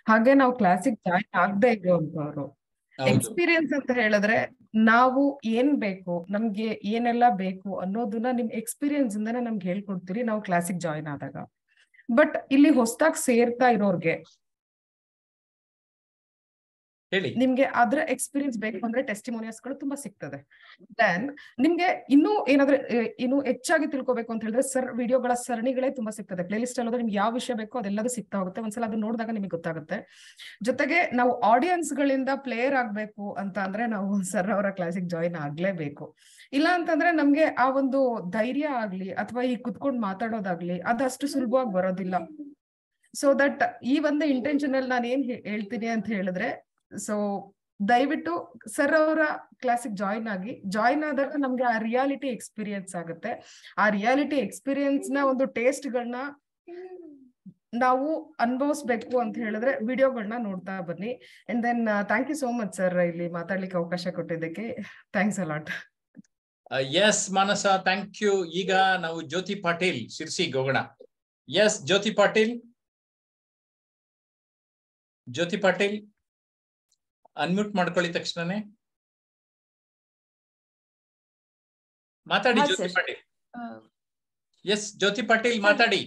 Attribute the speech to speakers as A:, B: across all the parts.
A: ಹಾಗೆ ನಾವು ಕ್ಲಾಸಿಗೆ ಜಾಯಿನ್ ಆಗದೆ ಇರುವಂತವ್ರು ಎಕ್ಸ್ಪೀರಿಯನ್ಸ್ ಅಂತ ಹೇಳಿದ್ರೆ ನಾವು ಏನ್ ಬೇಕು, ನಮ್ಗೆ ಏನೆಲ್ಲ ಬೇಕು ಅನ್ನೋದನ್ನ ನಿಮ್ ಎಕ್ಸ್ಪೀರಿಯನ್ಸ್ ಇಂದಾನೆ ನಮ್ಗೆ ಹೇಳ್ಕೊಡ್ತೀರಿ ನಾವು ಕ್ಲಾಸಿಗೆ ಜಾಯಿನ್ ಆದಾಗ. ಬಟ್ ಇಲ್ಲಿ ಹೊಸದಾಗಿ ಸೇರ್ತಾ ಇರೋರ್ಗೆ ನಿಮ್ಗೆ ಅದ್ರ ಎಕ್ಸ್ಪೀರಿಯನ್ಸ್ ಬೇಕು ಅಂದ್ರೆ ಟೆಸ್ಟಿಮೋನಿಯಲ್ಸ್ ಗಳು ತುಂಬಾ ಸಿಗ್ತದೆ. ದೆನ್ ನಿಮ್ಗೆ ಇನ್ನೂ ಏನಾದ್ರೆ ಇನ್ನು ಹೆಚ್ಚಾಗಿ ತಿಳ್ಕೊಬೇಕು ಅಂತ ಹೇಳಿದ್ರೆ ವಿಡಿಯೋಗಳ ಸರಣಿಗಳೇ ತುಂಬಾ ಸಿಗ್ತದೆ. ಪ್ಲೇ ಲಿಸ್ಟ್ ಅಲ್ಲಿ ನಿಮ್ಗೆ ಯಾವ ವಿಷಯ ಬೇಕೋ ಅದೆಲ್ಲದೂ ಸಿಗ್ತಾ ಹೋಗುತ್ತೆ. ಒಂದ್ಸಲ ಅದು ನೋಡಿದಾಗ ನಿಮಗೆ ಗೊತ್ತಾಗುತ್ತೆ. ಜೊತೆಗೆ ನಾವು ಆಡಿಯನ್ಸ್ ಗಳಿಂದ ಪ್ಲೇಯರ್ ಆಗ್ಬೇಕು ಅಂತ ಅಂದ್ರೆ ನಾವು ಸರ್ ಅವರ ಕ್ಲಾಸಿಗೆ ಜಾಯಿನ್ ಆಗ್ಲೇಬೇಕು. ಇಲ್ಲ ಅಂತಂದ್ರೆ ನಮ್ಗೆ ಆ ಒಂದು ಧೈರ್ಯ ಆಗ್ಲಿ ಅಥವಾ ಈ ಕುತ್ಕೊಂಡು ಮಾತಾಡೋದಾಗ್ಲಿ ಅದಷ್ಟು ಸುಲಭವಾಗಿ ಬರೋದಿಲ್ಲ. ಸೊ ದಟ್ ಈ ಒಂದು ಇಂಟೆನ್ಷನ್ ಅಲ್ಲಿ ನಾನು ಏನ್ ಹೇಳ್ತೀನಿ ಅಂತ ಹೇಳಿದ್ರೆ, ಸೊ ದಯವಿಟ್ಟು ಸರ್ ಅವರ ಕ್ಲಾಸಿಗೆ ಜಾಯಿನ್ ಆದಾಗ ನಮ್ಗೆ ಆ ರಿಯಾಲಿಟಿ ಎಕ್ಸ್ಪೀರಿಯನ್ಸ್ ಆಗುತ್ತೆ. ಆ ರಿಯಾಲಿಟಿ ಎಕ್ಸ್ಪೀರಿಯನ್ಸ್ ನ ಒಂದು ಟೇಸ್ಟ್ ಗಳನ್ನ ನಾವು ಅನುಭವಿಸ್ಬೇಕು ಅಂತ ಹೇಳಿದ್ರೆ ವಿಡಿಯೋಗಳನ್ನ ನೋಡ್ತಾ ಬನ್ನಿ. And then thank you so much sir ಇಲ್ಲಿ ಮಾತಾಡ್ಲಿಕ್ಕೆ ಅವಕಾಶ ಕೊಟ್ಟಿದ್ದಕ್ಕೆ. Thanks a lot.
B: Yes Manasa, thank you. ಈಗ ನಾವು ಜ್ಯೋತಿ ಪಾಟೀಲ್ ಶಿರ್ಸಿಗೆ ಹೋಗೋಣ. ಎಸ್ ಜ್ಯೋತಿ ಪಾಟೀಲ್, ಅನ್ಮ್ಯೂಟ್ ಮಾಡ್ಕೊಳ್ಳಿ ತಕ್ಷಣನೇ ಮಾತಾಡಿ. ಜ್ಯೋತಿ ಪಾಟೀಲ್, ಎಸ್ ಜ್ಯೋತಿ ಪಾಟೀಲ್ ಮಾತಾಡಿ.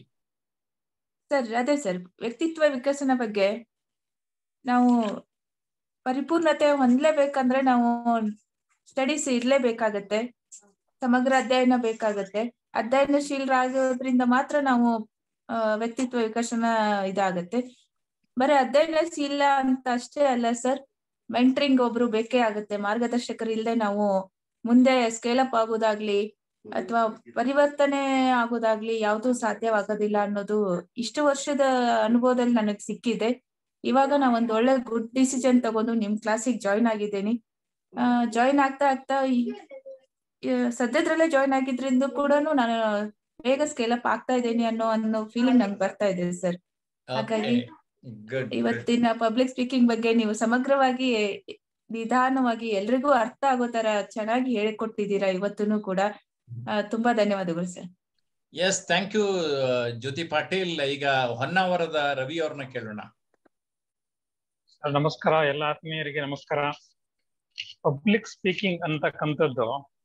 C: ಸರ್ ಅದೇ ಸರ್, ವ್ಯಕ್ತಿತ್ವ ವಿಕಸನ ಬಗ್ಗೆ ನಾವು ಪರಿಪೂರ್ಣತೆ ಹೊಂದಲೇಬೇಕಂದ್ರೆ ನಾವು ಸ್ಟಡೀಸ್ ಇರ್ಲೇಬೇಕಾಗತ್ತೆ, ಸಮಗ್ರ ಅಧ್ಯಯನ ಬೇಕಾಗತ್ತೆ. ಅಧ್ಯಯನಶೀಲರಾಗೋದ್ರಿಂದ ಮಾತ್ರ ನಾವು ವ್ಯಕ್ತಿತ್ವ ವಿಕಸನ ಇದಾಗತ್ತೆ. ಬರೀ ಅಧ್ಯಯನಶೀಲ ಅಂತ ಅಷ್ಟೇ ಅಲ್ಲ ಸರ್, ಮೆಂಟ್ರಿಂಗ್ ಒಬ್ರು ಬೇಕೇ ಆಗುತ್ತೆ. ಮಾರ್ಗದರ್ಶಕರು ಇಲ್ಲದೆ ನಾವು ಮುಂದೆ ಸ್ಕೇಲ್ ಅಪ್ ಆಗೋದಾಗ್ಲಿ ಅಥವಾ ಪರಿವರ್ತನೆ ಆಗೋದಾಗ್ಲಿ ಯಾವ್ದು ಸಾಧ್ಯವಾಗೋದಿಲ್ಲ ಅನ್ನೋದು ಇಷ್ಟು ವರ್ಷದ ಅನುಭವದಲ್ಲಿ ನನಗೆ ಸಿಕ್ಕಿದೆ. ಇವಾಗ ನಾ ಒಂದ್ ಒಳ್ಳೆ ಗುಡ್ ಡಿಸಿಷನ್ ತಗೊಂಡು ನಿಮ್ ಕ್ಲಾಸಿಗೆ ಜಾಯಿನ್ ಆಗಿದ್ದೇನೆ. ಜಾಯಿನ್ ಆಗ್ತಾ ಸದ್ಯದ್ರಲ್ಲೇ ಜಾಯಿನ್ ಆಗಿದ್ರಿಂದ ಕೂಡ ನಾನು ಬೇಗ ಸ್ಕೇಲ್ ಅಪ್ ಆಗ್ತಾ ಇದ್ದೇನೆ ಅನ್ನೋ ಫೀಲಿಂಗ್ ನಂಗೆ ಬರ್ತಾ ಇದೆ ಸರ್. ಹಾಗಾಗಿ ಇವತ್ತಿನ ಪಬ್ಲಿಕ್ ಸ್ಪೀಕಿಂಗ್ ಬಗ್ಗೆ ನೀವು ಸಮಗ್ರವಾಗಿ ನಿಧಾನವಾಗಿ ಎಲ್ರಿಗೂ ಅರ್ಥ ಆಗೋ ತರ ಚೆನ್ನಾಗಿ ಹೇಳಿಕೊಟ್ಟಿದ್ದೀರಾ ಇವತ್ತೂ ಕೂಡ. ತುಂಬಾ ಧನ್ಯವಾದಗಳು sir.
B: Yes thank you Jyoti Patil. ಈಗ ಹೊನ್ನಾವರದ ರವಿ ಅವ್ರನ್ನ ಕೇಳೋಣ.
D: ನಮಸ್ಕಾರ, ಎಲ್ಲ ಆತ್ಮೀಯರಿಗೆ ನಮಸ್ಕಾರ. ಪಬ್ಲಿಕ್ ಸ್ಪೀಕಿಂಗ್ ಅಂತಕ್ಕಂಥದ್ದು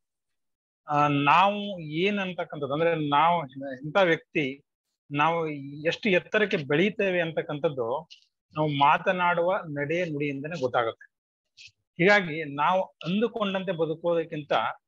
D: ನಾವು ಏನಂತಕ್ಕಂಥದ್ದು ಅಂದ್ರೆ ನಾವು ಇಂಥ ವ್ಯಕ್ತಿ ನಾವು ಎಷ್ಟು ಎತ್ತರಕ್ಕೆ ಬೆಳೀತೇವೆ ಅಂತಕ್ಕಂಥದ್ದು ನಾವು ಮಾತನಾಡುವ ನಡೆ ನುಡಿಯಿಂದನೇ ಗೊತ್ತಾಗುತ್ತೆ. ಹೀಗಾಗಿ ನಾವು ಅಂದುಕೊಂಡಂತೆ ಬದುಕೋದಕ್ಕಿಂತ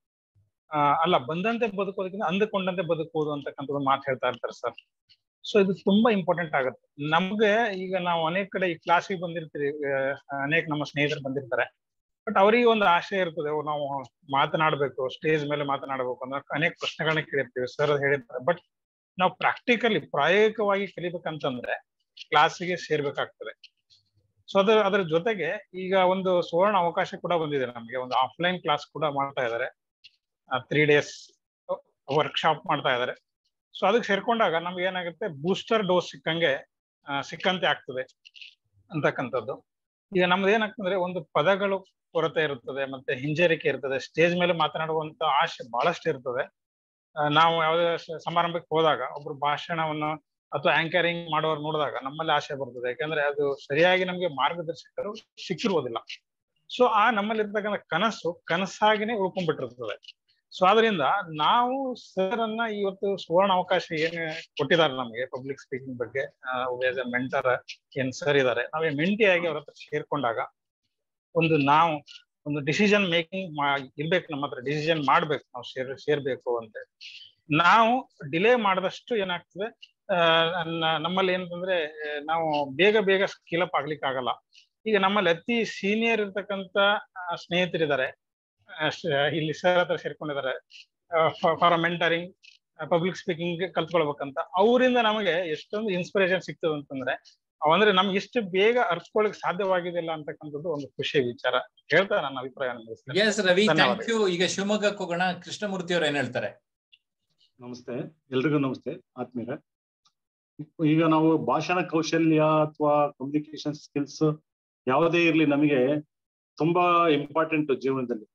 D: ಬಂದಂತೆ ಬದುಕೋದಕ್ಕಿಂತ ಅಂದುಕೊಂಡಂತೆ ಬದುಕೋದು ಅಂತಕ್ಕಂಥದ್ದು ಮಾತು ಹೇಳ್ತಾ ಇರ್ತಾರೆ ಸರ್. ಸೊ ಇದು ತುಂಬಾ ಇಂಪಾರ್ಟೆಂಟ್ ಆಗುತ್ತೆ ನಮ್ಗೆ. ಈಗ ನಾವು ಅನೇಕ ಕಡೆ ಈ ಕ್ಲಾಸಿಗೆ ಬಂದಿರ್ತೀವಿ, ಅನೇಕ ನಮ್ಮ ಸ್ನೇಹಿತರು ಬಂದಿರ್ತಾರೆ. ಬಟ್ ಅವರಿಗೆ ಒಂದು ಆಶಯ ಇರ್ತದೆ, ನಾವು ಮಾತನಾಡ್ಬೇಕು, ಸ್ಟೇಜ್ ಮೇಲೆ ಮಾತನಾಡ್ಬೇಕು ಅನ್ನೋ ಅನೇಕ ಪ್ರಶ್ನೆಗಳನ್ನ ಕೇಳಿರ್ತೀವಿ, ಸರ್ ಹೇಳಿರ್ತಾರೆ. ಬಟ್ ನಾವು ಪ್ರಾಯೋಗಿಕವಾಗಿ ಕಲಿಬೇಕಂತಂದ್ರೆ ಕ್ಲಾಸಿಗೆ ಸೇರ್ಬೇಕಾಗ್ತದೆ. ಸೊ ಅದರ ಜೊತೆಗೆ ಈಗ ಒಂದು ಸುವರ್ಣ ಅವಕಾಶ ಕೂಡ ಬಂದಿದೆ ನಮ್ಗೆ. ಒಂದು ಆಫ್ಲೈನ್ ಕ್ಲಾಸ್ ಕೂಡ ಮಾಡ್ತಾ ಇದ್ದಾರೆ, 3 days ವರ್ಕ್ಶಾಪ್ ಮಾಡ್ತಾ ಇದ್ದಾರೆ. ಸೊ ಅದಕ್ಕೆ ಸೇರ್ಕೊಂಡಾಗ ನಮ್ಗೆ ಏನಾಗುತ್ತೆ, ಬೂಸ್ಟರ್ ಡೋಸ್ ಸಿಕ್ಕಂತೆ ಆಗ್ತದೆ ಅಂತಕ್ಕಂಥದ್ದು. ಈಗ ನಮ್ದು ಏನಾಗ್ತಂದ್ರೆ ಒಂದು ಪದಗಳು ಕೊರತೆ ಇರುತ್ತದೆ, ಮತ್ತೆ ಹಿಂಜರಿಕೆ ಇರ್ತದೆ. ಸ್ಟೇಜ್ ಮೇಲೆ ಮಾತನಾಡುವಂತ ಆಶೆ ಬಹಳಷ್ಟು ಇರ್ತದೆ. ನಾವು ಯಾವುದೇ ಸಮಾರಂಭಕ್ಕೆ ಹೋದಾಗ ಒಬ್ರು ಭಾಷಣವನ್ನು ಅಥವಾ ಆಂಕರಿಂಗ್ ಮಾಡೋರು ನೋಡಿದಾಗ ನಮ್ಮಲ್ಲಿ ಆಸೆ ಬರ್ತದೆ. ಯಾಕಂದ್ರೆ ಅದು ಸರಿಯಾಗಿ ನಮ್ಗೆ ಮಾರ್ಗದರ್ಶಕರು ಸಿಕ್ಕಿರುವುದಿಲ್ಲ. ಸೊ ನಮ್ಮಲ್ಲಿರ್ತಕ್ಕಂಥ ಕನಸಾಗಿನೇ ಉಳ್ಕೊಂಡ್ಬಿಟ್ಟಿರ್ತದೆ. ಸೊ ಆದ್ರಿಂದ ನಾವು ಸರ್ ಅನ್ನ ಇವತ್ತು ಸುವರ್ಣ ಅವಕಾಶ ಏನ್ ಕೊಟ್ಟಿದ್ದಾರೆ ನಮ್ಗೆ ಪಬ್ಲಿಕ್ ಸ್ಪೀಕಿಂಗ್ ಬಗ್ಗೆ, ಆಸ್ ಎ ಮೆಂಟರ್ ಏನ್ ಸರ್ ಇದ್ದಾರೆ, ನಾವೇ ಮೆಂಟಿಯಾಗಿ ಅವ್ರ ಹತ್ರ ಸೇರ್ಕೊಂಡಾಗ ನಾವು ಒಂದು ಡಿಸಿಷನ್ ಮೇಕಿಂಗ್ ಇರ್ಬೇಕು. ನಮ್ಮ ಹತ್ರ ಡಿಸಿಷನ್ ಮಾಡ್ಬೇಕು, ನಾವು ಸೇರ್ಬೇಕು ಅಂತ. ನಾವು ಡಿಲೇ ಮಾಡಿದಷ್ಟು ಏನಾಗ್ತದೆ, ನಮ್ಮಲ್ಲಿ ಏನಂತಂದ್ರೆ ನಾವು ಬೇಗ ಸ್ಕಿಲ್ ಅಪ್ ಆಗ್ಲಿಕ್ಕೆ ಆಗಲ್ಲ. ಈಗ ನಮ್ಮಲ್ಲಿ ಅತಿ ಸೀನಿಯರ್ ಇರ್ತಕ್ಕಂಥ ಸ್ನೇಹಿತರಿದ್ದಾರೆ, ಇಲ್ಲಿ ಸರ್ ಹತ್ರ ಸೇರ್ಕೊಂಡಿದ್ದಾರೆ ಫಾರ್ ಮೆಂಟರಿಂಗ್, ಪಬ್ಲಿಕ್ ಸ್ಪೀಕಿಂಗ್ ಕಲ್ತ್ಕೊಳ್ಬೇಕಂತ. ಅವರಿಂದ ನಮಗೆ ಎಷ್ಟೊಂದು ಇನ್ಸ್ಪಿರೇಷನ್ ಸಿಗ್ತದೆ ಅಂತಂದ್ರೆ ಅಂದ್ರೆ ನಮ್ಗೆ ಇಷ್ಟು ಬೇಗ ಅರ್ತ್ಕೊಳ್ಳಿಕ್ ಸಾಧ್ಯವಾಗಿದಿಲ್ಲ ಅಂತಕ್ಕಂಥದ್ದು ಒಂದು ಖುಷಿಯ ವಿಚಾರ ಹೇಳ್ತಾ ನನ್ನ ಅಭಿಪ್ರಾಯ.
B: Yes Ravi, thank you. ಈಗ ಶಿವಮೊಗ್ಗಕ್ಕೆ ಹೋಗೋಣ. ಕೃಷ್ಣಮೂರ್ತಿ ಅವ್ರು ಏನ್ ಹೇಳ್ತಾರೆ?
E: ನಮಸ್ತೆ, ಎಲ್ರಿಗೂ ನಮಸ್ತೆ ಆತ್ಮೀಯರೇ. ಈಗ ನಾವು ಭಾಷಣ ಕೌಶಲ್ಯ ಅಥವಾ ಕಮ್ಯುನಿಕೇಶನ್ ಸ್ಕಿಲ್ಸ್ ಯಾವುದೇ ಇರ್ಲಿ ನಮಗೆ ತುಂಬಾ ಇಂಪಾರ್ಟೆಂಟ್ ಜೀವನದಲ್ಲಿ.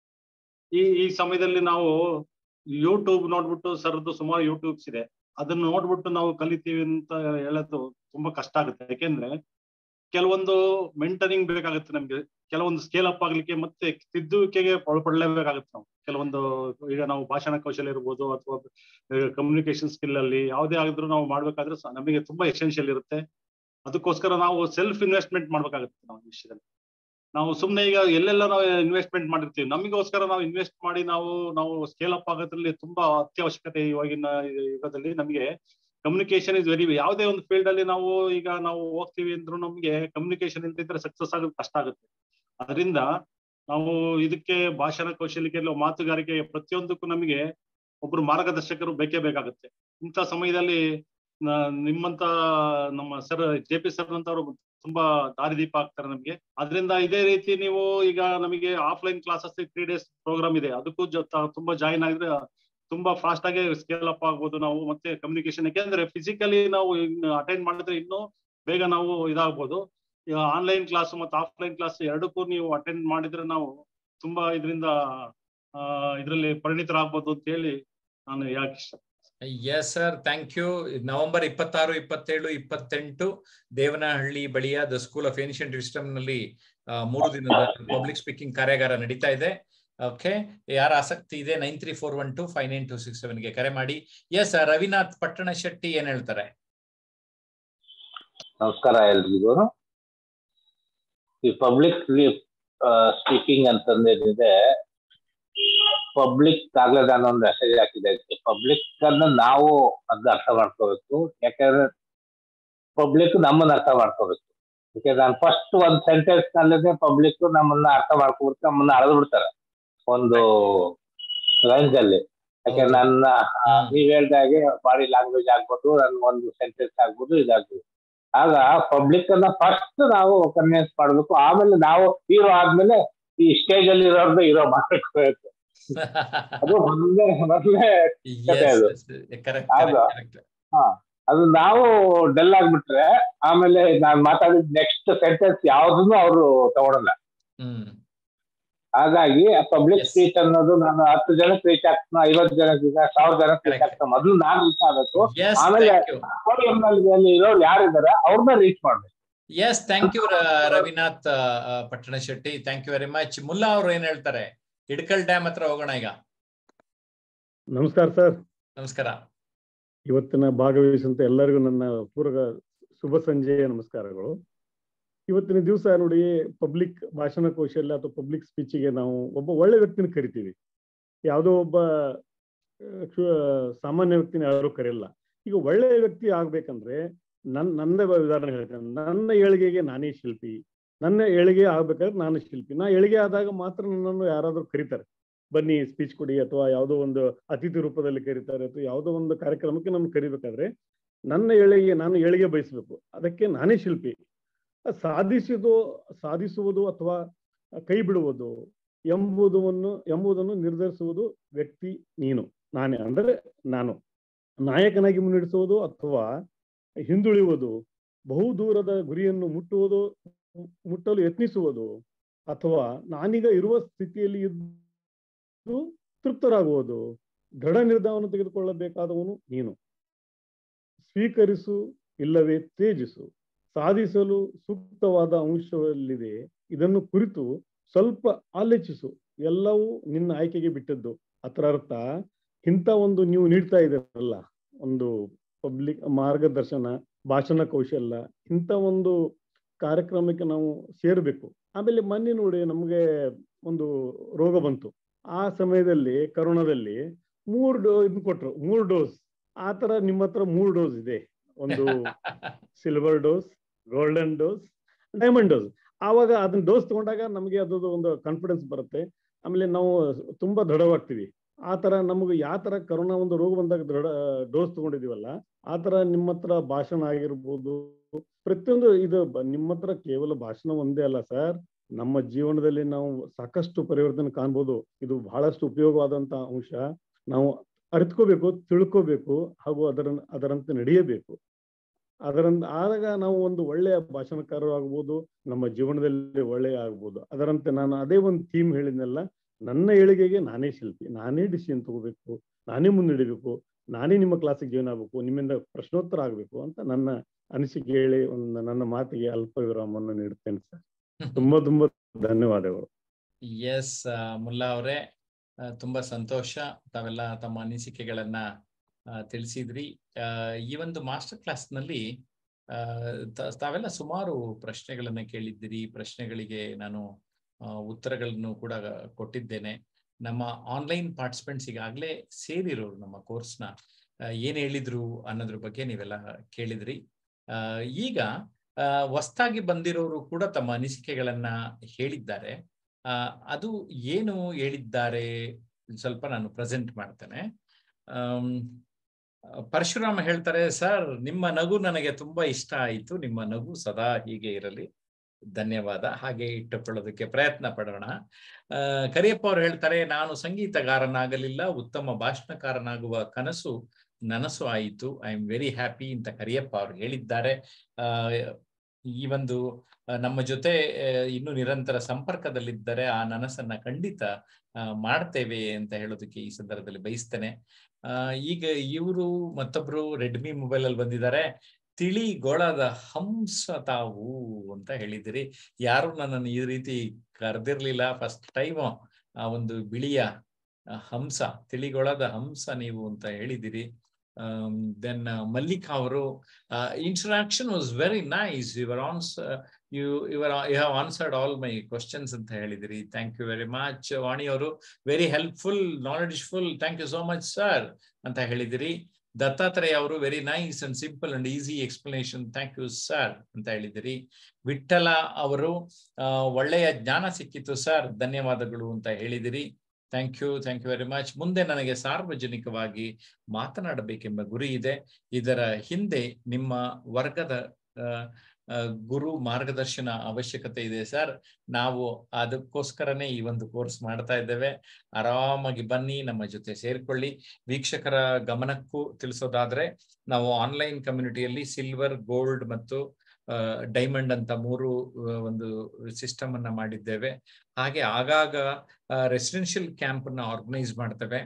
E: ಈ ಸಮಯದಲ್ಲಿ ನಾವು ಯೂಟ್ಯೂಬ್ ನೋಡ್ಬಿಟ್ಟು, ಸರ್ದು ಸುಮಾರು ಯೂಟ್ಯೂಬ್ಸ್ ಇದೆ, ಅದನ್ನ ನೋಡ್ಬಿಟ್ಟು ನಾವು ಕಲಿತೀವಿ ಅಂತ ಹೇಳೋದು ತುಂಬಾ ಕಷ್ಟ ಆಗುತ್ತೆ. ಯಾಕೆಂದ್ರೆ ಕೆಲವೊಂದು ಮೆಂಟರಿಂಗ್ ಬೇಕಾಗುತ್ತೆ ನಮ್ಗೆ, ಕೆಲವೊಂದು ಸ್ಕೇಲ್ ಅಪ್ ಆಗ್ಲಿಕ್ಕೆ ಮತ್ತೆ ತಿದ್ದುವಿಕೆಗೆ ಒಳಪಡಲೇಬೇಕಾಗುತ್ತೆ ನಾವು. ಕೆಲವೊಂದು ಈಗ ನಾವು ಭಾಷಣ ಕೌಶಲ್ಯ ಇರ್ಬೋದು ಅಥವಾ ಕಮ್ಯುನಿಕೇಶನ್ ಸ್ಕಿಲ್ ಅಲ್ಲಿ ಯಾವುದೇ ಆಗಿದ್ರು ನಾವು ಮಾಡ್ಬೇಕಾದ್ರೆ ನಮಗೆ ತುಂಬಾ ಎಸೆನ್ಷಿಯಲ್ ಇರುತ್ತೆ. ಅದಕ್ಕೋಸ್ಕರ ನಾವು ಸೆಲ್ಫ್ ಇನ್ವೆಸ್ಟ್ಮೆಂಟ್ ಮಾಡ್ಬೇಕಾಗುತ್ತೆ ನಾವು ಈ ವಿಷಯದಲ್ಲಿ. ನಾವು ಸುಮ್ಮನೆ ಈಗ ಎಲ್ಲೆಲ್ಲ ನಾವು ಇನ್ವೆಸ್ಟ್ಮೆಂಟ್ ಮಾಡಿರ್ತೀವಿ, ನಮಗೋಸ್ಕರ ನಾವು ಇನ್ವೆಸ್ಟ್ ಮಾಡಿ ನಾವು ಸ್ಕೇಲ್ ಅಪ್ ಆಗೋದ್ರಲ್ಲಿ ತುಂಬಾ ಅತ್ಯವಶ್ಯಕತೆ. ಇವಾಗಿನ ಯುಗದಲ್ಲಿ ನಮಗೆ ಕಮ್ಯುನಿಕೇಶನ್ ಇಸ್ ವೆರಿ, ಯಾವುದೇ ಒಂದು ಫೀಲ್ಡ್ ಅಲ್ಲಿ ನಾವು ಈಗ ನಾವು ಹೋಗ್ತೀವಿ ಅಂದ್ರೂ ನಮ್ಗೆ ಕಮ್ಯುನಿಕೇಶನ್ ಇಲ್ದಿದ್ರೆ ಸಕ್ಸಸ್ ಆಗೋದು ಕಷ್ಟ ಆಗುತ್ತೆ. ಅದರಿಂದ ನಾವು ಇದಕ್ಕೆ ಭಾಷಣ ಕೌಶಲ್ಯಕ್ಕೆ, ಮಾತುಗಾರಿಕೆ, ಪ್ರತಿಯೊಂದಕ್ಕೂ ನಮಗೆ ಒಬ್ರು ಮಾರ್ಗದರ್ಶಕರು ಬೇಕೇ ಬೇಕಾಗುತ್ತೆ. ಇಂಥ ಸಮಯದಲ್ಲಿ ನಿಮ್ಮಂತ ನಮ್ಮ ಸರ್ JP ಸರ್ ಅಂತವ್ರು ತುಂಬಾ ದಾರಿದೀಪ ಆಗ್ತಾರೆ ನಮ್ಗೆ. ಅದರಿಂದ ಇದೇ ರೀತಿ ನೀವು ಈಗ ನಮಗೆ ಆಫ್ಲೈನ್ ಕ್ಲಾಸಸ್ 3 days ಪ್ರೋಗ್ರಾಮ್ ಇದೆ, ಅದಕ್ಕೂ ತುಂಬಾ ಜಾಯಿನ್ ಆಗಿದ್ರೆ ತುಂಬಾ ಫಾಸ್ಟ್ ಆಗಿ ಸ್ಕೇಲ್ ಅಪ್ ಆಗ್ಬೋದು ನಾವು. ಮತ್ತೆ ಕಮ್ಯುನಿಕೇಶನ್, ಯಾಕೆಂದ್ರೆ ಫಿಸಿಕಲಿ ನಾವು ಅಟೆಂಡ್ ಮಾಡಿದ್ರೆ ಇನ್ನೂ ಬೇಗ ನಾವು ಇದಾಗ್ಬೋದು. ಆನ್ಲೈನ್ ಕ್ಲಾಸ್ ಮತ್ತು ಆಫ್ಲೈನ್ ಕ್ಲಾಸ್ ಎರಡಕ್ಕೂ ನೀವು ಅಟೆಂಡ್ ಮಾಡಿದ್ರೆ ನಾವು ತುಂಬಾ ಇದರಲ್ಲಿ ಪರಿಣಿತರಾಗ್ಬೋದು ಅಂತ ಹೇಳಿ ನಾನು ಯಾಕೆ ಇಷ್ಟ.
B: Yes sir, thank you. November 26, 27, 28 Devanahalli ಬಳಿಯ the school of ancient wisdom ನಲ್ಲಿ 3 ದಿನದ ಪಬ್ಲಿಕ್ ಸ್ಪೀಕಿಂಗ್ ಕಾರ್ಯಾಗಾರ ನಡೀತಾ ಇದೆ. ಓಕೆ, ಯಾರ ಆಸಕ್ತಿ ಇದೆ 9341259267 ಗೆ ಕರೆ ಮಾಡಿ. ಎಸ್, ರವಿನಾಥ್ ಪಟ್ಟಣಶೆಟ್ಟಿ ಏನ್ ಹೇಳ್ತಾರೆ?
F: ನಮಸ್ಕಾರ ಎಲ್ರಿಗೂ. ಈ ಪಬ್ಲಿಕ್ ಸ್ಪೀಕಿಂಗ್ ಅಂತಂದೇನಿದೆ, ಪಬ್ಲಿಕ್ ಆಗ್ಲೇ ನಾನು ಒಂದು ಮೆಸೇಜ್ ಹಾಕಿದೆ. ಪಬ್ಲಿಕ್ ಅನ್ನ ನಾವು ಅದನ್ನ ಅರ್ಥ ಮಾಡ್ಕೋಬೇಕು, ಯಾಕಂದ್ರೆ ಪಬ್ಲಿಕ್ ನಮ್ಮನ್ನ ಅರ್ಥ ಮಾಡ್ಕೋಬೇಕು. ಯಾಕಂದ್ರೆ ನಾನು ಫಸ್ಟ್ ಒಂದ್ ಸೆಂಟೆನ್ಸ್ ನಲ್ಲೇ ಪಬ್ಲಿಕ್ ನಮ್ಮನ್ನ ಅರ್ಥ ಮಾಡ್ಕೊಬಿಟ್ಟು ನಮ್ಮನ್ನ ಅಳೆದು ಬಿಡ್ತಾರೆ ಒಂದು ರೇಂಜ್ ಅಲ್ಲಿ. ಯಾಕಂದ್ರೆ ನನ್ನ ನೀವ್ ಹೇಳ್ದಾಗೆ ಬಾಡಿ ಲ್ಯಾಂಗ್ವೇಜ್ ಆಗ್ಬೋದು, ನನ್ ಒಂದು ಸೆಂಟೆನ್ಸ್ ಆಗ್ಬೋದು, ಇದಾಗ್ಬೋದು. ಆಗ ಪಬ್ಲಿಕ್ ಅನ್ನ ಫಸ್ಟ್ ನಾವು ಕನ್ವಿನ್ಸ್ ಮಾಡ್ಬೇಕು, ಆಮೇಲೆ ನಾವು ಹೀರೋ ಆದ್ಮೇಲೆ ಈ ಸ್ಟೇಜ್ ಅಲ್ಲಿ ಇರೋರ್ದು ಹೀರೋ ಮಾಡ್ಬೇಕು. ಅದು ಮೊದಲೇ ಕತೆ ಅದು. ಅದು ನಾವು ಡೆಲ್ ಆಗ್ಬಿಟ್ರೆ ಆಮೇಲೆ ನಾನ್ ಮಾತಾಡಿದ ನೆಕ್ಸ್ಟ್ ಸೆಂಟೆನ್ಸ್ ಯಾವ್ದನ್ನು ಅವರು ತಗೊಳಲ್ಲ. ಹಾಗಾಗಿ ಪಬ್ಲಿಕ್ ಸ್ಪೀಚ್ ಅನ್ನೋದು ನಾನು 10 ಜನಕ್ಕೆ ರೀಚ್ ಆಗ್ತಾನ, 50 ಜನಕ್ಕೆ, 1000 ಜನಕ್ಕೆ ರೀಚ್ ಆಗ್ತಾನೆ. ಮೊದಲು ನಾನು ರೀಚ್ ಆಗಬೇಕು, ಆಮೇಲೆ ಇರೋರು ಯಾರಿದ್ದಾರೆ ಅವ್ರನ್ನ ರೀಚ್ ಮಾಡ್ಬೇಕು.
B: Yes, thank you Ravinath Pattanashetti, thank you very much. Mulla ಅವರು ಏನ್ ಹೇಳ್ತಾರೆ? ಹಿಡ್ಕಲ್ ಡ್ಯಾಮ್ ಹತ್ರ ಹೋಗೋಣ ಈಗ.
G: ನಮಸ್ಕಾರ ಸರ್.
B: ನಮಸ್ಕಾರ.
G: ಇವತ್ತಿನ ಭಾಗವಹಿಸಿದಂತ ಎಲ್ಲರಿಗೂ ನನ್ನ ಪೂರ್ವ ಶುಭ ಸಂಜೆಯ ನಮಸ್ಕಾರಗಳು. ಇವತ್ತಿನ ದಿವಸ ನೋಡಿ, ಪಬ್ಲಿಕ್ ಭಾಷಣ ಕೌಶಲ್ಯ ಅಥವಾ ಪಬ್ಲಿಕ್ ಸ್ಪೀಚಿಗೆ ನಾವು ಒಬ್ಬ ಒಳ್ಳೆ ವ್ಯಕ್ತಿನ ಕರಿತೀವಿ. ಯಾವುದೋ ಒಬ್ಬ ಸಾಮಾನ್ಯ ವ್ಯಕ್ತಿನ ಯಾರು ಕರೆಯಲ್ಲ. ಈಗ ಒಳ್ಳೆ ವ್ಯಕ್ತಿ ಆಗ್ಬೇಕಂದ್ರೆ ನನ್ನ ಉದಾಹರಣೆ ಹೇಳ್ತೇನೆ. ನನ್ನ ಏಳಿಗೆಗೆ ನಾನೇ ಶಿಲ್ಪಿ, ನನ್ನ ಏಳಿಗೆ ಆಗ್ಬೇಕಾದ್ರೆ ನಾನು ಶಿಲ್ಪಿ. ನಾ ಏಳಿಗೆ ಆದಾಗ ಮಾತ್ರ ನನ್ನನ್ನು ಯಾರಾದ್ರೂ ಕರೀತಾರೆ, ಬನ್ನಿ ಸ್ಪೀಚ್ ಕೊಡಿ, ಅಥವಾ ಯಾವುದೋ ಒಂದು ಅತಿಥಿ ರೂಪದಲ್ಲಿ ಕರೀತಾರೆ, ಅಥವಾ ಯಾವುದೋ ಒಂದು ಕಾರ್ಯಕ್ರಮಕ್ಕೆ ನಮ್ಗೆ ಕರಿಬೇಕಾದ್ರೆ ನಾನು ಏಳಿಗೆ ಬಯಸ್ಬೇಕು, ಅದಕ್ಕೆ ನಾನೇ ಶಿಲ್ಪಿ. ಸಾಧಿಸುವುದು ಅಥವಾ ಕೈ ಬಿಡುವುದು ಎಂಬುದನ್ನು ನಿರ್ಧರಿಸುವುದು ವ್ಯಕ್ತಿ ನೀನು, ನಾನೇ. ಅಂದ್ರೆ ನಾನು ನಾಯಕನಾಗಿ ಮುನ್ನಡೆಸುವುದು ಅಥವಾ ಹಿಂದುಳಿಯುವುದು, ಬಹುದೂರದ ಗುರಿಯನ್ನು ಮುಟ್ಟಲು ಯತ್ನಿಸುವುದು, ಅಥವಾ ನಾನೀಗ ಇರುವ ಸ್ಥಿತಿಯಲ್ಲಿ ಇದ್ದು ತೃಪ್ತರಾಗುವುದು, ದೃಢ ನಿರ್ಧಾರವನ್ನು ತೆಗೆದುಕೊಳ್ಳಬೇಕಾದವನು ನೀನು. ಸ್ವೀಕರಿಸು ಇಲ್ಲವೇ ತ್ಯಜಿಸು, ಸಾಧಿಸಲು ಸೂಕ್ತವಾದ ಅಂಶವಲ್ಲಿದೆ, ಇದನ್ನು ಕುರಿತು ಸ್ವಲ್ಪ ಆಲೋಚಿಸು, ಎಲ್ಲವೂ ನಿನ್ನ ಆಯ್ಕೆಗೆ ಬಿಟ್ಟದ್ದು. ಅದರ ಅರ್ಥ, ಇಂಥ ಒಂದು ನೀವು ನೀಡ್ತಾ ಇದ್ದೀರಲ್ಲ ಒಂದು ಪಬ್ಲಿಕ್ ಮಾರ್ಗದರ್ಶನ, ಭಾಷಣ ಕೌಶಲ್ಯ, ಇಂಥ ಒಂದು ಕಾರ್ಯಕ್ರಮಕ್ಕೆ ನಾವು ಸೇರ್ಬೇಕು. ಆಮೇಲೆ ಮೊನ್ನೆ ನೋಡಿ ನಮ್ಗೆ ಒಂದು ರೋಗ ಬಂತು. ಆ ಸಮಯದಲ್ಲಿ ಕರೋನಾದಲ್ಲಿ 3 ಡೋಸ್ ಕೊಟ್ರು, 3 ಡೋಸ್. ಆ ತರ ನಿಮ್ಮ ಹತ್ರ 3 ಡೋಸ್ ಇದೆ, ಒಂದು silver dose, golden dose, diamond dose. ಆವಾಗ ಅದನ್ನ ಡೋಸ್ ತಗೊಂಡಾಗ ನಮಗೆ ಅದೊಂದು ಒಂದು ಕಾನ್ಫಿಡೆನ್ಸ್ ಬರುತ್ತೆ. ಆಮೇಲೆ ನಾವು ತುಂಬಾ ದೃಢವಾಗ್ತೀವಿ. ಆ ತರ ನಮಗೆ ಯಾವ ತರ ಕರೋನಾ ಒಂದು ರೋಗ ಬಂದಾಗ ಡೋಸ್ ತಗೊಂಡಿದೀವಲ್ಲ, ಆ ತರ ನಿಮ್ಮ ಹತ್ರ ಭಾಷಣ ಆಗಿರ್ಬೋದು, ಪ್ರತಿಯೊಂದು ಇದು ನಿಮ್ಮ ಹತ್ರ ಕೇವಲ ಭಾಷಣ ಒಂದೇ ಅಲ್ಲ ಸರ್, ನಮ್ಮ ಜೀವನದಲ್ಲಿ ನಾವು ಸಾಕಷ್ಟು ಪರಿವರ್ತನೆ ಕಾಣ್ಬೋದು. ಇದು ಬಹಳಷ್ಟು ಉಪಯೋಗವಾದಂತ ಅಂಶ. ನಾವು ಅರಿತ್ಕೋಬೇಕು, ತಿಳ್ಕೋಬೇಕು, ಹಾಗೂ ಅದರಂತೆ ನಡೆಯಬೇಕು. ಆದಾಗ ನಾವು ಒಂದು ಒಳ್ಳೆಯ ಭಾಷಣಕಾರರು ಆಗ್ಬೋದು, ನಮ್ಮ ಜೀವನದಲ್ಲಿ ಒಳ್ಳೆಯ ಆಗ್ಬೋದು. ಅದರಂತೆ ನಾನು ಅದೇ ಒಂದು ಥೀಮ್ ಹೇಳಿದ್ನಲ್ಲ, ನನ್ನ ಏಳಿಗೆಗೆ ನಾನೇ ಶಿಲ್ಪಿ, ನಾನೇ ಡಿಸಿಷನ್ ತಗೋಬೇಕು, ನಾನೇ ಮುನ್ನಡಿಬೇಕು, ನಾನೇ ನಿಮ್ಮ ಕ್ಲಾಸಿಗೆ ಜಾಯ್ನ್ ಆಗ್ಬೇಕು, ನಿಮ್ಮಿಂದ ಪ್ರಶ್ನೋತ್ತರ ಆಗ್ಬೇಕು ಅಂತ ನನ್ನ ಅನಿಸಿಕೆ ಹೇಳಿ ನನ್ನ ಮಾತಿಗೆ ಅಲ್ಪ ವಿರಾಮವನ್ನು ನೀಡುತ್ತೇನೆ ಸರ್. ತುಂಬಾ ತುಂಬಾ ಧನ್ಯವಾದಗಳು.
B: ಎಸ್ ಮುಲ್ಲಾ ಅವರೇ, ತುಂಬಾ ಸಂತೋಷ. ತಾವೆಲ್ಲ ತಮ್ಮ ಅನಿಸಿಕೆಗಳನ್ನ ತಿಳಿಸಿದ್ರಿ. ಈ ಒಂದು ಮಾಸ್ಟರ್ ಕ್ಲಾಸ್ ನಲ್ಲಿ ತಾವೆಲ್ಲ ಸುಮಾರು ಪ್ರಶ್ನೆಗಳನ್ನ ಕೇಳಿದ್ದೀರಿ. ಪ್ರಶ್ನೆಗಳಿಗೆ ನಾನು ಉತ್ತರಗಳನ್ನು ಕೂಡ ಕೊಟ್ಟಿದ್ದೇನೆ. ನಮ್ಮ ಆನ್ಲೈನ್ ಪಾರ್ಟಿಸಿಪೆಂಟ್ಸ್ ಈಗಾಗಲೇ ಸೇರಿರೋರು ನಮ್ಮ ಕೋರ್ಸ್ನ ಏನ್ ಹೇಳಿದ್ರು ಅನ್ನೋದ್ರ ಬಗ್ಗೆ ನೀವೆಲ್ಲ ಕೇಳಿದ್ರಿ. ಈಗ ಹೊಸದಾಗಿ ಬಂದಿರೋರು ಕೂಡ ತಮ್ಮ ಅನಿಸಿಕೆಗಳನ್ನ ಹೇಳಿದ್ದಾರೆ. ಅದು ಏನು ಹೇಳಿದ್ದಾರೆ ಸ್ವಲ್ಪ ನಾನು ಪ್ರೆಸೆಂಟ್ ಮಾಡ್ತೇನೆ. ಪರಶುರಾಮ ಹೇಳ್ತಾರೆ, ಸರ್ ನಿಮ್ಮ ನಗು ನನಗೆ ತುಂಬಾ ಇಷ್ಟ ಆಯಿತು, ನಿಮ್ಮ ನಗು ಸದಾ ಹೀಗೆ ಇರಲಿ, ಧನ್ಯವಾದ, ಹಾಗೆ ಇಟ್ಟುಕೊಳ್ಳೋದಕ್ಕೆ ಪ್ರಯತ್ನ ಪಡೋಣ. ಕರಿಯಪ್ಪ ಅವರು ಹೇಳ್ತಾರೆ, ನಾನು ಸಂಗೀತಗಾರನಾಗಲಿಲ್ಲ, ಉತ್ತಮ ಭಾಷಣಕಾರನಾಗುವ ಕನಸು ನನಸು ಆಯಿತು, ಐ ಆಮ್ ವೆರಿ ಹ್ಯಾಪಿ ಅಂತ ಕರಿಯಪ್ಪ ಅವರು ಹೇಳಿದ್ದಾರೆ. ಈ ಒಂದು ನಮ್ಮ ಜೊತೆ ಇನ್ನು ನಿರಂತರ ಸಂಪರ್ಕದಲ್ಲಿದ್ದರೆ ಆ ನನಸನ್ನ ಖಂಡಿತ ಮಾಡ್ತೇವೆ ಅಂತ ಹೇಳೋದಕ್ಕೆ ಈ ಸಂದರ್ಭದಲ್ಲಿ ಬಯಸ್ತೇನೆ. ಈಗ ಇವರು ಮತ್ತೊಬ್ರು ರೆಡ್ಮಿ ಮೊಬೈಲ್ ಅಲ್ಲಿ ಬಂದಿದ್ದಾರೆ. ತಿಳಿಗೊಳದ ಹಂಸ ತಾವು ಅಂತ ಹೇಳಿದಿರಿ. ಯಾರು ನನ್ನನ್ನು ಈ ರೀತಿ ಕರೆದಿರ್ಲಿಲ್ಲ, ಫಸ್ಟ್ ಟೈಮ್ ಆ ಒಂದು ಬಿಳಿಯ ಹಂಸ, ತಿಳಿಗೊಳದ ಹಂಸ ನೀವು ಅಂತ ಹೇಳಿದಿರಿ. Then Mallika ಅವರು interaction was very nice. You have answered all my questions ಅಂತ ಹೇಳಿದಿರಿ. Thank you very much. ವಾಣಿ ಅವರು very helpful, knowledgeful, thank you so much sir ಅಂತ ಹೇಳಿದಿರಿ. ದತ್ತಾತ್ರೇಯ ಅವರು very nice and simple and easy explanation, thank you sir ಅಂತ ಹೇಳಿದಿರಿ. ವಿಠಲ ಅವರು ಒಳ್ಳೆಯ ಜ್ಞಾನ ಸಿಕ್ಕಿತ್ತು ಸರ್, ಧನ್ಯವಾದಗಳು ಅಂತ ಹೇಳಿದಿರಿ. Thank you very much. ಮುಂದೆ ನನಗೆ ಸಾರ್ವಜನಿಕವಾಗಿ ಮಾತನಾಡಬೇಕೆಂಬ ಗುರಿ ಇದೆ. ಇದರ ಹಿಂದೆ ನಿಮ್ಮ ವರ್ಗದ ಗುರು ಮಾರ್ಗದರ್ಶನ ಅವಶ್ಯಕತೆ ಇದೆ ಸರ್. ನಾವು ಅದಕ್ಕೋಸ್ಕರನೇ ಈ ಒಂದು ಕೋರ್ಸ್ ಮಾಡ್ತಾ ಇದ್ದೇವೆ. ಆರಾಮಾಗಿ ಬನ್ನಿ, ನಮ್ಮ ಜೊತೆ ಸೇರ್ಕೊಳ್ಳಿ. ವೀಕ್ಷಕರ ಗಮನಕ್ಕೂ ತಿಳಿಸೋದಾದ್ರೆ, ನಾವು ಆನ್ಲೈನ್ ಕಮ್ಯುನಿಟಿಯಲ್ಲಿ ಸಿಲ್ವರ್, ಗೋಲ್ಡ್ ಮತ್ತು ಡೈಮಂಡ್ ಅಂತ 3 ಒಂದು ಸಿಸ್ಟಮ್ ಅನ್ನ ಮಾಡಿದ್ದೇವೆ. ಹಾಗೆ ಆಗಾಗ ರೆಸಿಡೆನ್ಷಿಯಲ್ ಕ್ಯಾಂಪ್ ಅನ್ನ ಆರ್ಗನೈಸ್ ಮಾಡ್ತೇವೆ.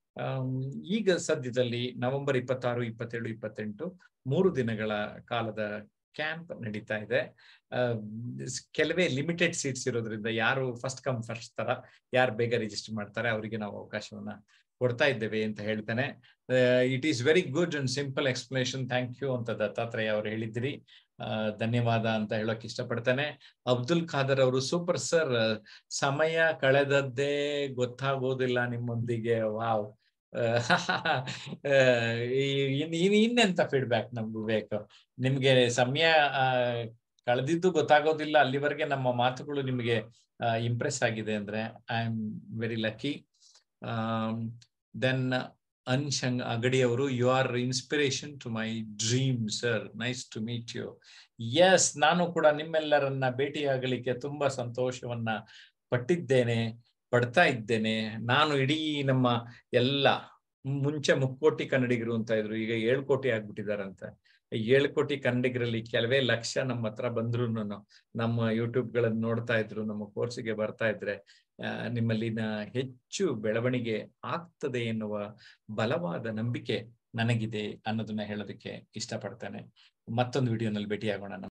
B: ಈಗ ಸದ್ಯದಲ್ಲಿ ನವೆಂಬರ್ 26, 27, 28 3 ದಿನಗಳ ಕಾಲದ ಕ್ಯಾಂಪ್ ನಡೀತಾ ಇದೆ. ಕೆಲವೇ ಲಿಮಿಟೆಡ್ ಸೀಟ್ಸ್ ಇರೋದ್ರಿಂದ ಯಾರು ಫಸ್ಟ್ ಕಮ್ ಫಸ್ಟ್ ತರ ಯಾರು ಬೇಗ ರಿಜಿಸ್ಟರ್ ಮಾಡ್ತಾರೆ ಅವರಿಗೆ ನಾವು ಅವಕಾಶವನ್ನ ಕೊಡ್ತಾ ಇದ್ದೇವೆ ಅಂತ ಹೇಳ್ತೇನೆ. It is very good and simple explanation, thank you ಅಂತ ದತ್ತಾತ್ರೇಯ ಅವರು ಹೇಳಿದ್ರಿ. ಧನ್ಯವಾದ ಅಂತ ಹೇಳಕ್ ಇಷ್ಟಪಡ್ತೇನೆ. ಅಬ್ದುಲ್ ಖಾದರ್ ಅವರು ಸೂಪರ್ ಸರ್, ಸಮಯ ಕಳೆದದ್ದೇ ಗೊತ್ತಾಗೋದಿಲ್ಲ ನಿಮ್ಮೊಂದಿಗೆ. ವಾವ್, ಇನ್ನೆಂತ ಫೀಡ್ಬ್ಯಾಕ್ ನಮ್ಗೆ ಬೇಕು? ನಿಮ್ಗೆ ಸಮಯ ಕಳೆದಿದ್ದು ಗೊತ್ತಾಗೋದಿಲ್ಲ, ಅಲ್ಲಿವರೆಗೆ ನಮ್ಮ ಮಾತುಗಳು ನಿಮಗೆ ಇಂಪ್ರೆಸ್ ಆಗಿದೆ ಅಂದ್ರೆ I am very lucky. Then ಅನ್ಶಂಗ್ ಅಗಡಿ ಅವರು, you are inspiration to my dream sir, nice to meet you. Yes, ನಾನು ಕೂಡ ನಿಮ್ಮೆಲ್ಲರನ್ನ ಭೇಟಿಯಾಗಲಿಕ್ಕೆ ತುಂಬಾ ಸಂತೋಷವನ್ನ ಪಡ್ತಾ ಇದ್ದೇನೆ. ನಾನು ಇಡೀ ನಮ್ಮ ಎಲ್ಲ ಮುಂಚೆ 3 ಕೋಟಿ ಕನ್ನಡಿಗರು ಅಂತ ಇದ್ರು, ಈಗ 7 ಕೋಟಿ ಆಗ್ಬಿಟ್ಟಿದಾರಂತ. 7 ಕೋಟಿ ಕನ್ನಡಿಗರಲ್ಲಿ ಕೆಲವೇ ಲಕ್ಷ ನಮ್ಮ ಹತ್ರ ಬಂದ್ರು, ನಮ್ಮ ಯೂಟ್ಯೂಬ್ ಗಳನ್ನ ನೋಡ್ತಾ ಇದ್ರು, ನಮ್ಮ ಕೋರ್ಸಿಗೆ ಬರ್ತಾ ಇದ್ರೆ ನಿಮ್ಮಲ್ಲಿನ ಹೆಚ್ಚು ಬೆಳವಣಿಗೆ ಆಗ್ತದೆ ಎನ್ನುವ ಬಲವಾದ ನಂಬಿಕೆ ನನಗಿದೆ ಅನ್ನೋದನ್ನ ಹೇಳೋದಕ್ಕೆ ಇಷ್ಟಪಡ್ತೇನೆ. ಮತ್ತೊಂದು ವಿಡಿಯೋನಲ್ಲಿ ಭೇಟಿಯಾಗೋಣ.